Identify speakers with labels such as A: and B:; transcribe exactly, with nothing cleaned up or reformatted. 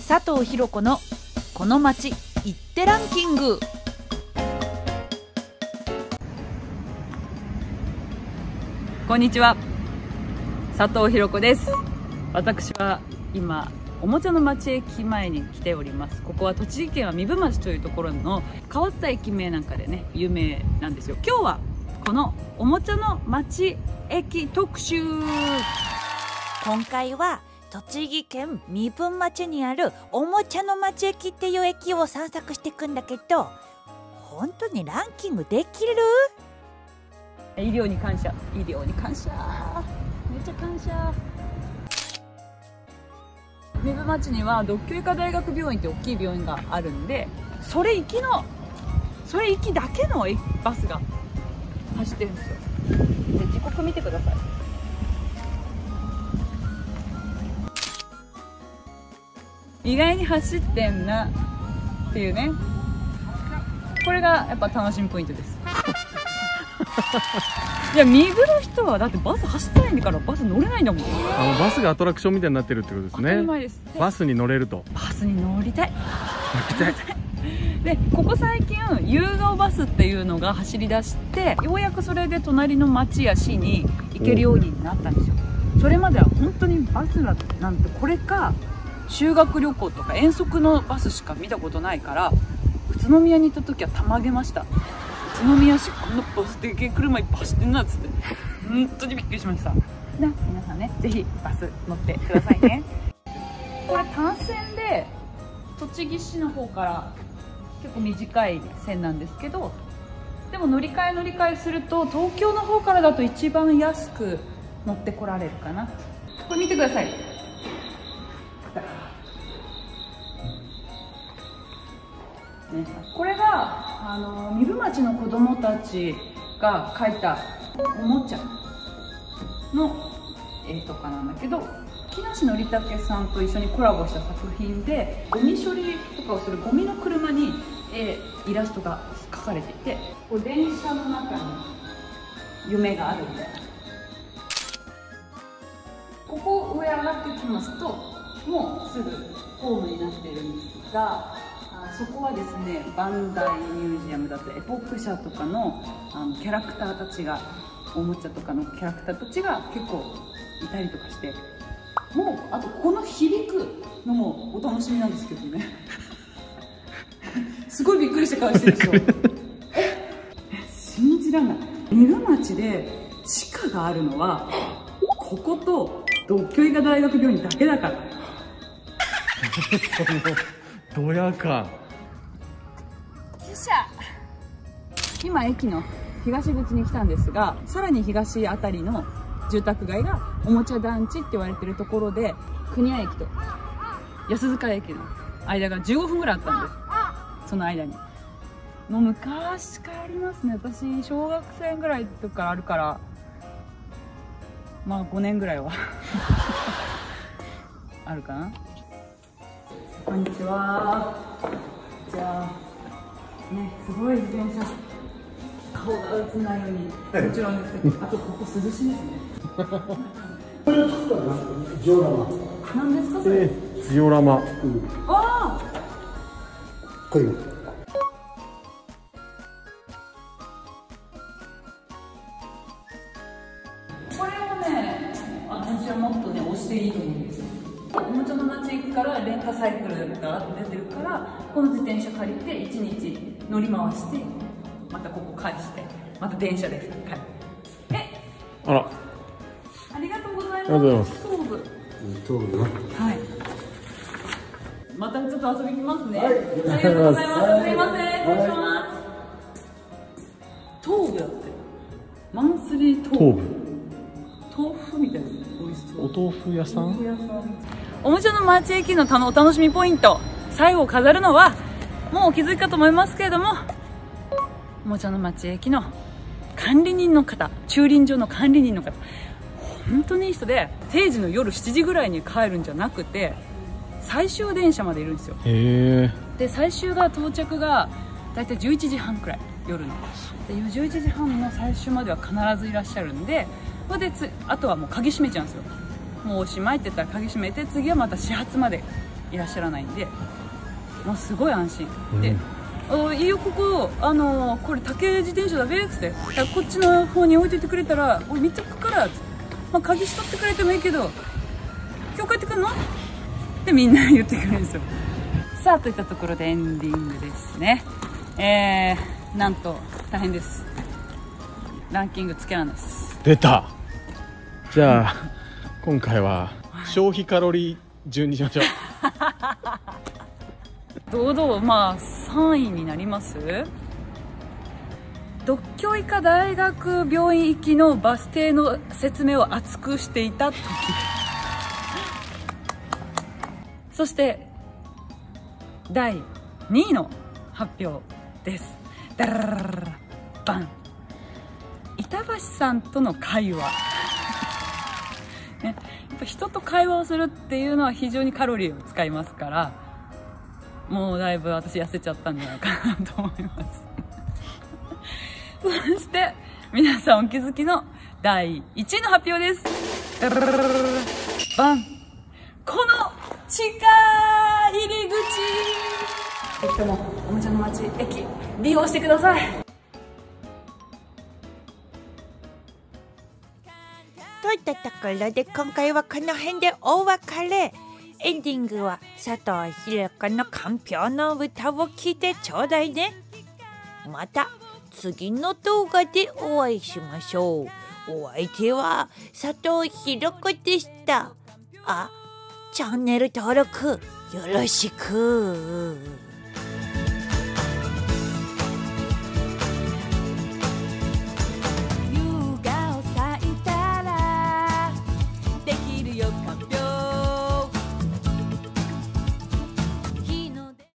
A: 佐藤ひろ子のこの街行ってランキング。こんにちは、佐藤ひろ子です。私は今おもちゃの町駅前に来ております。ここは栃木県は壬生町というところの変わった駅名なんかでね有名なんですよ。今日はこのおもちゃの町駅特集。
B: 今回は栃木県壬生町にあるおもちゃの町駅っていう駅を散策していくんだけど、本当にランキングできる？
A: 医療に感謝、医療に感謝、めっちゃ感謝。壬生町には獨協医科大学病院って大きい病院があるんで、それ行きのそれ行きだけのバスが走ってるんですよ。で、時刻見てください。意外に走ってんなっていうね。これがやっぱ楽しみポイントです。いや、壬生の人はだってバス走ってないんだからバス乗れないんだもん。
C: あのバスがアトラクションみたいになってるってことですね。
A: 当たり前です。
C: バスに乗れると。
A: バスに乗りたい。
C: 乗りたい。
A: で、ここ最近夕顔バスっていうのが走り出して、ようやくそれで隣の町や市に行けるようになったんですよ。それまでは本当にバスなんてこれか修学旅行とか遠足のバスしか見たことないから、宇都宮に行った時はたまげました。宇都宮市こんなバスでけえ車いっぱい走ってんなっつって本当にびっくりしました。ね、皆さんね、ぜひバス乗ってくださいね。これ単線で栃木市の方から結構短い線なんですけど、でも乗り換え乗り換えすると東京の方からだと一番安く乗ってこられるかな。これ見てください。ね、これがあの壬生町の子どもたちが描いたおもちゃの絵とかなんだけど、木梨憲武さんと一緒にコラボした作品で、ゴミ処理とかをするゴミの車に絵イラストが描かれていて、こう電車の中に夢があるみたいな。ここ上上がってきますともうすぐホームになっているんですが、そこはですね、バンダイミュージアムだったりエポック社とかのあのキャラクターたちが、おもちゃとかのキャラクターたちが結構いたりとかして、もうあとこの響くのもお楽しみなんですけどね。すごいびっくりした顔してるでしょ。え、信じらんない。壬生町で地下があるのはここと独協医科大学病院だけだから。
C: ドヤ感。
A: 今駅の東口に来たんですが、さらに東あたりの住宅街がおもちゃ団地って言われてるところで、国谷駅と安塚駅の間がじゅうごふんぐらいあったんです。その間にもう昔からありますね。私小学生ぐらいの時からあるから、まあごねんぐらいはあるかな。こんにちは。じゃあね、すごい自転車顔が映んないようにもちろんですけど、あとここ涼しいですね。
D: これを作ったのはジオラマ。
A: 何ですかそれ？
C: ジオラマ。
A: ああ。
D: こういう。
A: これをね、私はもっとね押していいと思うんですよ。おもちゃの町駅からレンタサイクルが出てるから、この自転車借りていちにち乗り回して、またここ返して、また電車で帰る。え、
C: あら、
A: ありがとうございます。
C: ありがとうございます。
A: 東部。
D: 東部な。
A: はい。またちょっと遊びに来ますね。
D: はい、
A: ありがとうございます。すいません、失礼します。東部だって。マンスリー東部。
C: 東部。
A: 豆腐みたいな。美味しそう。
C: お豆腐屋さん。
A: おもちゃの町駅のお楽しみポイント、最後を飾るのはもうお気づきかと思いますけれども、おもちゃの町駅の管理人の方、駐輪場の管理人の方、本当にいい人で、定時の夜しちじぐらいに帰るんじゃなくて最終電車までいるんですよ。
C: へえ。
A: で、最終が到着がだいたいじゅういちじはんくらい、夜のでじゅういちじはんの最終までは必ずいらっしゃるんで、それでつあとはもう鍵閉めちゃうんですよ。もうおしまいって言ったら鍵閉めて、次はまた始発までいらっしゃらないんで、もうすごい安心、
C: うん、
A: であいいよここ、あのこれ竹自転車だべっつって、こっちの方に置いといてくれたら俺見とくからっつって、まあ、鍵しとってくれてもいいけど今日帰ってくんのってみんな言ってくるんですよ。さあといったところでエンディングですね。えー、なんと大変です。ランキングつけらんないです。
C: 出た。じゃあ今回は消費カロリー順にしましょう。
A: 堂々まあさんいになります。独協医科大学病院行きのバス停の説明を熱くしていた時そしてだいにいの発表です。ダラララララバン。板橋さんとの会話、ね、やっぱ人と会話をするっていうのは非常にカロリーを使いますから、もうだいぶ私痩せちゃったんじゃないかなと思いますそして皆さんお気づきのだいいちいの発表です。ダラララララバン。この地下入り口、ぜひともおもちゃの街駅利用してください。
B: といったところで今回はこの辺でお別れ。エンディングは佐藤ひろ子のかんぴょうの歌を聴いてちょうだいね。また次の動画でお会いしましょう。お相手は佐藤ひろ子でした。あ、チャンネル登録よろしく。